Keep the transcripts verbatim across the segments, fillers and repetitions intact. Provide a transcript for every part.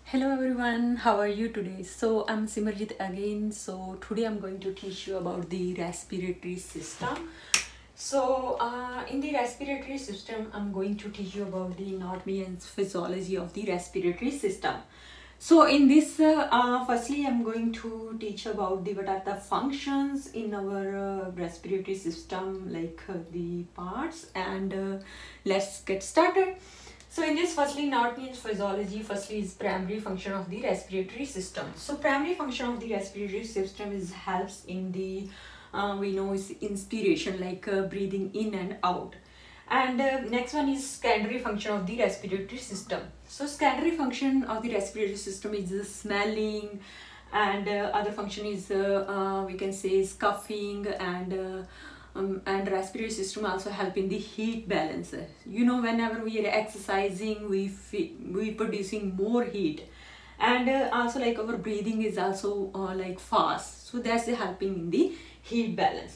Hello everyone, how are you today? So I'm Simarjit again. So today I'm going to teach you about the respiratory system. So uh, in the respiratory system, I'm going to teach you about the anatomy and physiology of the respiratory system. So in this, uh, uh, firstly, I'm going to teach about the what are the functions in our uh, respiratory system, like uh, the parts, and uh, let's get started. So in this, firstly, anatomy and physiology, firstly is primary function of the respiratory system. So primary function of the respiratory system is helps in the, uh, we know is inspiration, like uh, breathing in and out. And uh, next one is secondary function of the respiratory system. So secondary function of the respiratory system is the smelling, and uh, other function is, uh, uh, we can say is coughing, and uh, Um, and respiratory system also help in the heat balance. You know, whenever we are exercising, we we producing more heat, and uh, also like our breathing is also uh, like fast, so that's the helping in the heat balance.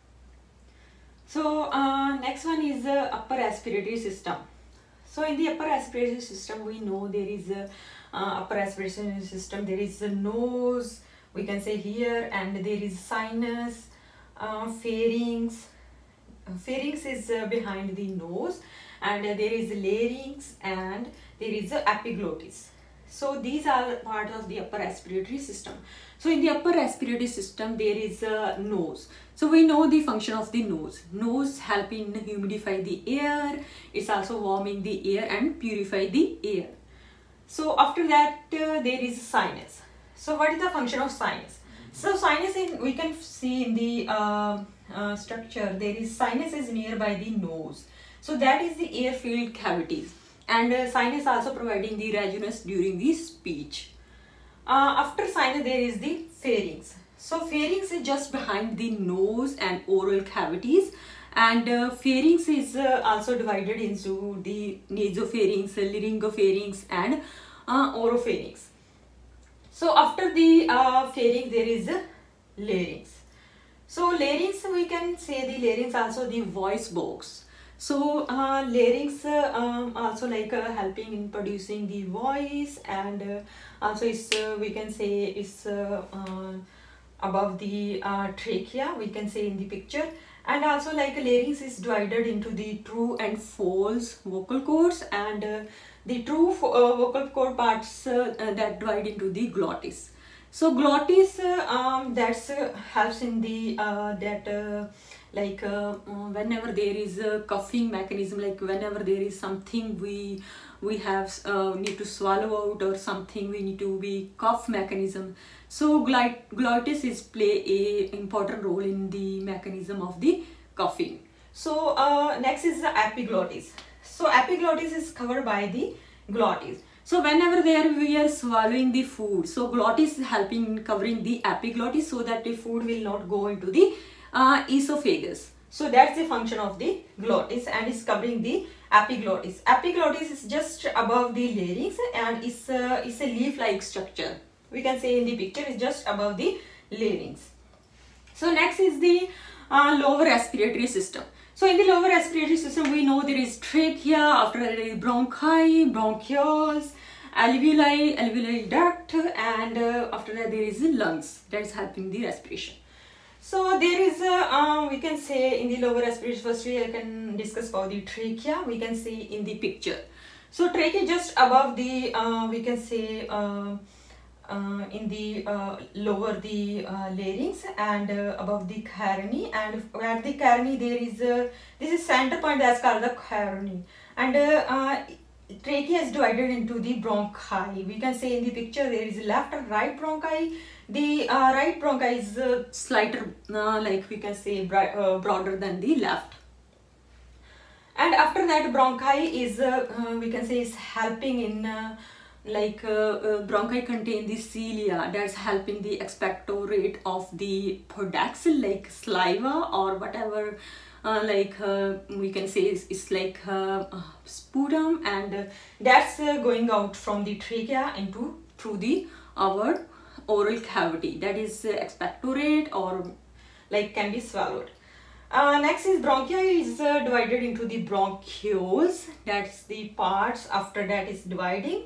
So uh, next one is the uh, upper respiratory system. So in the upper respiratory system, we know there is a uh, upper respiratory system, there is a nose, we can say here, and there is sinus, Uh, pharynx. Uh, pharynx is uh, behind the nose, and uh, there is larynx, and there is uh, epiglottis. So these are part of the upper respiratory system. So in the upper respiratory system, there is a uh, nose. So we know the function of the nose. Nose helping humidify the air. It's also warming the air and purify the air. So after that, uh, there is sinus. So what is the function of sinus? So sinus, in, we can see in the uh, uh, structure, there is sinus is nearby the nose. So that is the air-filled cavities, and uh, sinus also providing the resonance during the speech. Uh, after sinus, there is the pharynx. So pharynx is just behind the nose and oral cavities, and uh, pharynx is uh, also divided into the nasopharynx, laryngopharynx, and uh, oropharynx. So after the uh, pharynx, there is a larynx. So larynx, we can say the larynx also the voice box. So uh, larynx uh, um, also like uh, helping in producing the voice, and uh, also is uh, we can say is uh, uh, above the uh, trachea, we can say in the picture. And also like larynx is divided into the true and false vocal cords, and uh, the true uh, vocal cord parts uh, uh, that divide into the glottis. So glottis uh, um, that's uh, helps in the uh, that uh, like uh, whenever there is a coughing mechanism, like whenever there is something we we have uh, need to swallow out, or something we need to be cough mechanism. So glottis is play a important role in the mechanism of the coughing. So uh, next is the epiglottis. So epiglottis is covered by the glottis. So whenever there we are swallowing the food, so glottis is helping in covering the epiglottis, so that the food will not go into the uh, esophagus. So that's the function of the glottis, and is covering the epiglottis. Epiglottis is just above the larynx, and is uh, is a leaf-like structure. We can say in the picture is just above the larynx. So next is the uh, lower respiratory system. So in the lower respiratory system, we know there is trachea, after that there is bronchi, bronchioles, alveoli, alveoli duct, and uh, after that there is the lungs that is helping the respiration. So there is a, uh, we can say in the lower respiratory, firstly I can discuss about the trachea, we can see in the picture. So trachea just above the, uh, we can say, uh, Uh, in the uh, lower the uh, larynx, and uh, above the cariny, and at the cariny there is a, this is center point that's called the cariny, and uh, uh, trachea is divided into the bronchi. We can say in the picture there is left and right bronchi. The uh, right bronchi is uh, slighter, uh, like we can say bright, uh, broader than the left. And after that bronchi is uh, uh, we can say is helping in uh, like uh, uh, bronchi contain the cilia, that's helping the expectorate of the products like saliva or whatever, uh, like uh, we can say is, is like uh, uh, sputum, and uh, that's uh, going out from the trachea into through the our oral cavity, that is uh, expectorate, or like can be swallowed. Uh, next is bronchia is uh, divided into the bronchioles, that's the parts after that is dividing,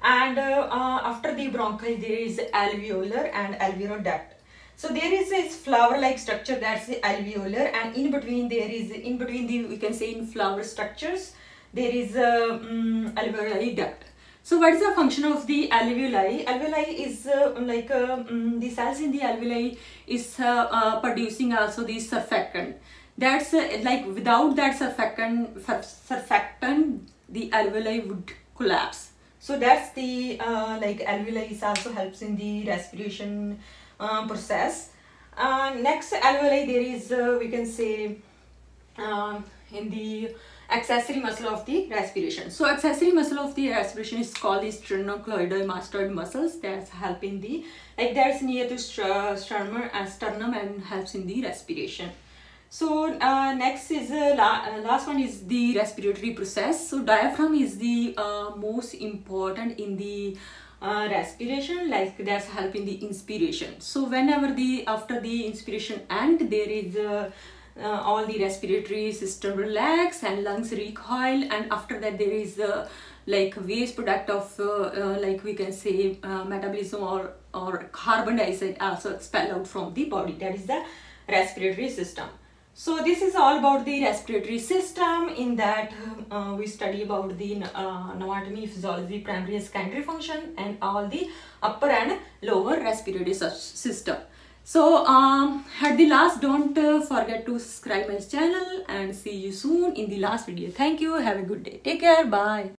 and uh, uh, after the bronchi there is alveolar and alveolar duct. So there is a flower-like structure, that's the alveolar, and in between there is in between the we can say in flower structures there is a um, alveoli duct. So what is the function of the alveoli? Alveoli is uh, like uh, um, the cells in the alveoli is uh, uh, producing also the surfactant. That's uh, like without that surfactant, surfactant the alveoli would collapse. So that's the uh, like alveoli also helps in the respiration uh, process. Uh, next alveoli there is uh, we can say uh, in the accessory muscle of the respiration. So accessory muscle of the respiration is called the sternocleidomastoid muscles. That's helping the like that's near to sternum and sternum and helps in the respiration. So uh, next is uh, la uh, last one is the respiratory process. So diaphragm is the uh, most important in the uh, respiration, like that's helping the inspiration. So whenever the after the inspiration end there is uh, uh, all the respiratory system relax and lungs recoil, and after that there is uh, like waste product of uh, uh, like we can say uh, metabolism or or carbon dioxide also expel out from the body. That is the respiratory system. So this is all about the respiratory system. In that uh, we study about the uh, anatomy, physiology, primary and secondary function, and all the upper and lower respiratory system. So um, at the last, don't uh, forget to subscribe my channel, and see you soon in the last video. Thank you. Have a good day. Take care. Bye.